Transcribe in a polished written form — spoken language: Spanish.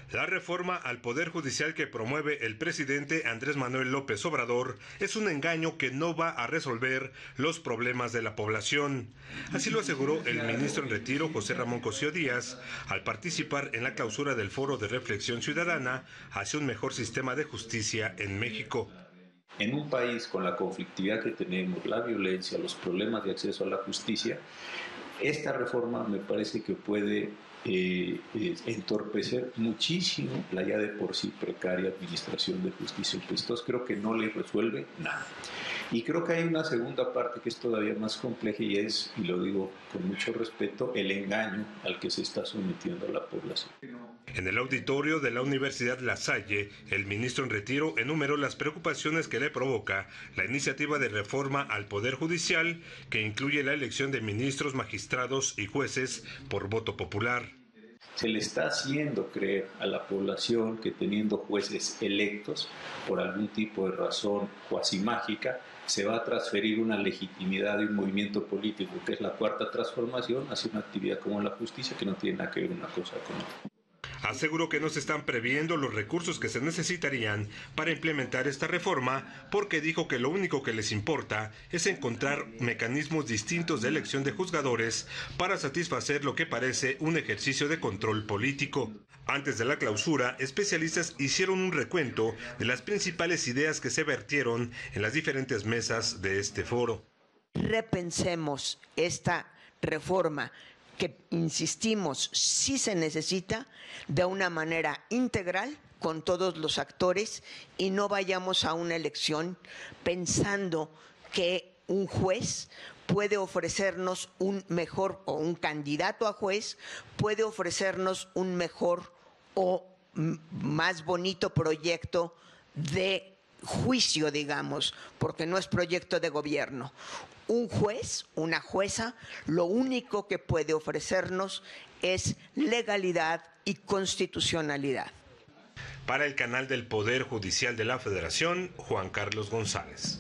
La reforma al Poder Judicial que promueve el presidente Andrés Manuel López Obrador es un engaño que no va a resolver los problemas de la población. Así lo aseguró el ministro en retiro José Ramón Cosío Díaz al participar en la clausura del Foro de Reflexión Ciudadana hacia un mejor sistema de justicia en México. En un país con la conflictividad que tenemos, la violencia, los problemas de acceso a la justicia, esta reforma me parece que puede entorpecer muchísimo la ya de por sí precaria administración de justicia. Entonces creo que no le resuelve nada. Y creo que hay una segunda parte que es todavía más compleja y es, y lo digo con mucho respeto, el engaño al que se está sometiendo a la población. En el auditorio de la Universidad La Salle, el ministro en retiro enumeró las preocupaciones que le provoca la iniciativa de reforma al Poder Judicial, que incluye la elección de ministros, magistrados y jueces por voto popular. Se le está haciendo creer a la población que teniendo jueces electos, por algún tipo de razón cuasi mágica, se va a transferir una legitimidad de un movimiento político, que es la cuarta transformación, hacia una actividad como la justicia, que no tiene nada que ver una cosa con otra. Aseguró que no se están previendo los recursos que se necesitarían para implementar esta reforma, porque dijo que lo único que les importa es encontrar mecanismos distintos de elección de juzgadores para satisfacer lo que parece un ejercicio de control político. Antes de la clausura, especialistas hicieron un recuento de las principales ideas que se vertieron en las diferentes mesas de este foro. Repensemos esta reforma que, insistimos, sí se necesita de una manera integral con todos los actores y no vayamos a una elección pensando que un juez puede ofrecernos un mejor, o un candidato a juez puede ofrecernos un mejor o más bonito proyecto de juicio, digamos, porque no es proyecto de gobierno. Un juez, una jueza, lo único que puede ofrecernos es legalidad y constitucionalidad. Para el canal del Poder Judicial de la Federación, Juan Carlos González.